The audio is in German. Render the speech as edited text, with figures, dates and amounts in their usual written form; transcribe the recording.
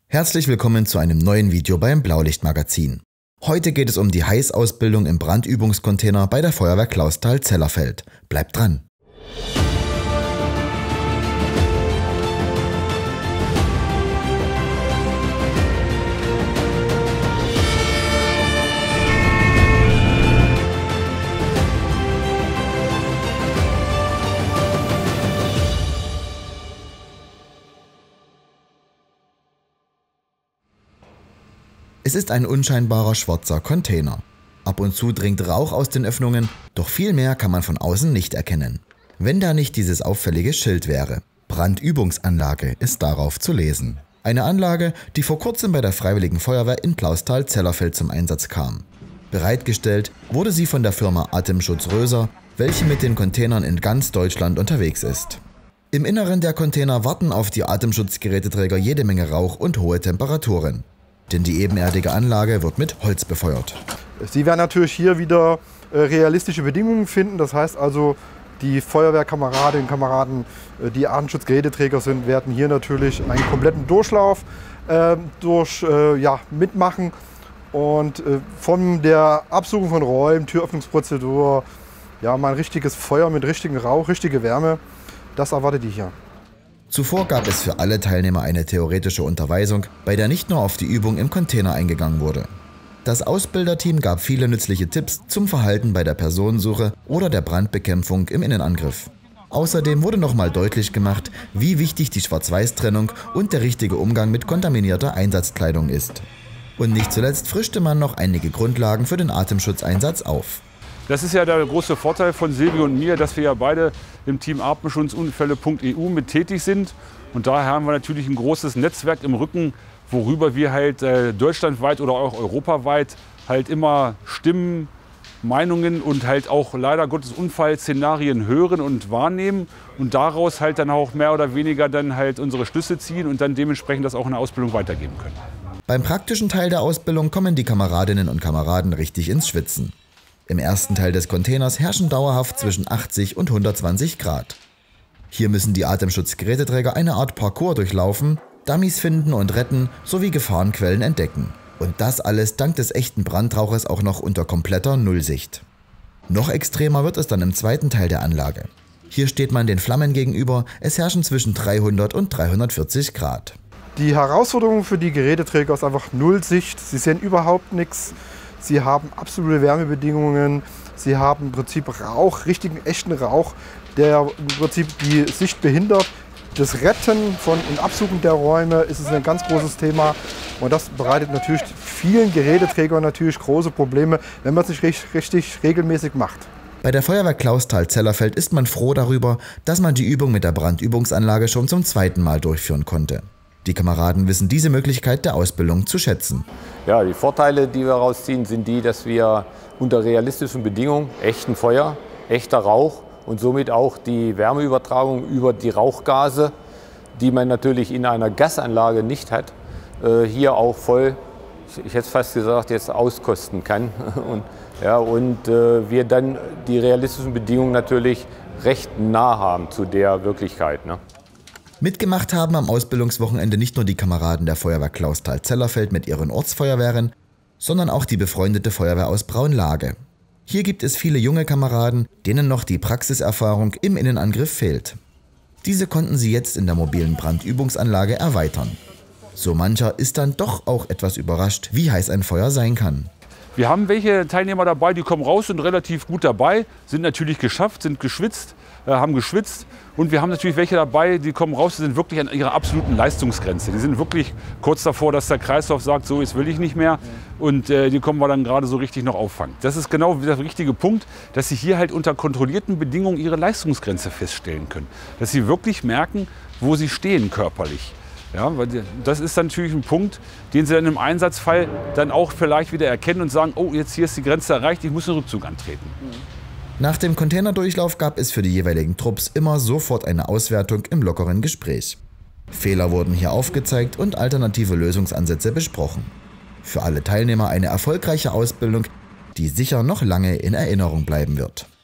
Herzlich willkommen zu einem neuen Video beim Blaulichtmagazin. Heute geht es um die Heißausbildung im Brandübungscontainer bei der Feuerwehr Clausthal-Zellerfeld. Bleibt dran! Es ist ein unscheinbarer schwarzer Container. Ab und zu dringt Rauch aus den Öffnungen, doch viel mehr kann man von außen nicht erkennen. Wenn da nicht dieses auffällige Schild wäre. Brandübungsanlage ist darauf zu lesen. Eine Anlage, die vor kurzem bei der Freiwilligen Feuerwehr in Clausthal-Zellerfeld zum Einsatz kam. Bereitgestellt wurde sie von der Firma Atemschutz Röser, welche mit den Containern in ganz Deutschland unterwegs ist. Im Inneren der Container warten auf die Atemschutzgeräteträger jede Menge Rauch und hohe Temperaturen. Denn die ebenerdige Anlage wird mit Holz befeuert. Sie werden natürlich hier wieder realistische Bedingungen finden. Das heißt also, die Feuerwehrkameradinnen und Kameraden, die Atemschutzgeräteträger sind, werden hier natürlich einen kompletten Durchlauf mitmachen. Und von der Absuchung von Räumen, Türöffnungsprozedur, mal ein richtiges Feuer mit richtigem Rauch, richtige Wärme, das erwartet die hier. Zuvor gab es für alle Teilnehmer eine theoretische Unterweisung, bei der nicht nur auf die Übung im Container eingegangen wurde. Das Ausbilderteam gab viele nützliche Tipps zum Verhalten bei der Personensuche oder der Brandbekämpfung im Innenangriff. Außerdem wurde nochmal deutlich gemacht, wie wichtig die Schwarz-Weiß-Trennung und der richtige Umgang mit kontaminierter Einsatzkleidung ist. Und nicht zuletzt frischte man noch einige Grundlagen für den Atemschutzeinsatz auf. Das ist ja der große Vorteil von Silvio und mir, dass wir ja beide im Team Atemschutzunfälle.eu mit tätig sind. Und daher haben wir natürlich ein großes Netzwerk im Rücken, worüber wir halt deutschlandweit oder auch europaweit halt immer Stimmen, Meinungen und halt auch leider Gottes Unfallszenarien hören und wahrnehmen und daraus halt dann auch mehr oder weniger dann halt unsere Schlüsse ziehen und dann dementsprechend das auch in der Ausbildung weitergeben können. Beim praktischen Teil der Ausbildung kommen die Kameradinnen und Kameraden richtig ins Schwitzen. Im ersten Teil des Containers herrschen dauerhaft zwischen 80 und 120 Grad. Hier müssen die Atemschutzgeräteträger eine Art Parcours durchlaufen, Dummies finden und retten sowie Gefahrenquellen entdecken. Und das alles dank des echten Brandrauches auch noch unter kompletter Nullsicht. Noch extremer wird es dann im zweiten Teil der Anlage. Hier steht man den Flammen gegenüber, es herrschen zwischen 300 und 340 Grad. Die Herausforderung für die Geräteträger ist einfach Nullsicht, sie sehen überhaupt nichts. Sie haben absolute Wärmebedingungen, sie haben im Prinzip Rauch, richtigen, echten Rauch, der im Prinzip die Sicht behindert. Das Retten und Absuchen der Räume ist ein ganz großes Thema und das bereitet natürlich vielen Geräteträgern natürlich große Probleme, wenn man es nicht richtig regelmäßig macht. Bei der Feuerwehr Clausthal-Zellerfeld ist man froh darüber, dass man die Übung mit der Brandübungsanlage schon zum zweiten Mal durchführen konnte. Die Kameraden wissen diese Möglichkeit der Ausbildung zu schätzen. Ja, die Vorteile, die wir rausziehen, sind die, dass wir unter realistischen Bedingungen, echten Feuer, echter Rauch und somit auch die Wärmeübertragung über die Rauchgase, die man natürlich in einer Gasanlage nicht hat, hier auch voll, ich hätte fast gesagt, jetzt auskosten kann. Und wir dann die realistischen Bedingungen natürlich recht nah haben zu der Wirklichkeit. Ne? Mitgemacht haben am Ausbildungswochenende nicht nur die Kameraden der Feuerwehr Clausthal-Zellerfeld mit ihren Ortsfeuerwehren, sondern auch die befreundete Feuerwehr aus Braunlage. Hier gibt es viele junge Kameraden, denen noch die Praxiserfahrung im Innenangriff fehlt. Diese konnten sie jetzt in der mobilen Brandübungsanlage erweitern. So mancher ist dann doch auch etwas überrascht, wie heiß ein Feuer sein kann. Wir haben welche Teilnehmer dabei, die kommen raus, sind relativ gut dabei, sind natürlich geschafft, sind geschwitzt, haben geschwitzt. Und wir haben natürlich welche dabei, die kommen raus, die sind wirklich an ihrer absoluten Leistungsgrenze. Die sind wirklich kurz davor, dass der Kreislauf sagt, so jetzt will ich nicht mehr. Und die können wir dann gerade so richtig noch auffangen. Das ist genau der richtige Punkt, dass sie hier halt unter kontrollierten Bedingungen ihre Leistungsgrenze feststellen können. Dass sie wirklich merken, wo sie stehen körperlich. Ja, weil das ist natürlich ein Punkt, den sie dann im Einsatzfall dann auch vielleicht wieder erkennen und sagen, oh, jetzt hier ist die Grenze erreicht, ich muss einen Rückzug antreten. Nach dem Containerdurchlauf gab es für die jeweiligen Trupps immer sofort eine Auswertung im lockeren Gespräch. Fehler wurden hier aufgezeigt und alternative Lösungsansätze besprochen. Für alle Teilnehmer eine erfolgreiche Ausbildung, die sicher noch lange in Erinnerung bleiben wird.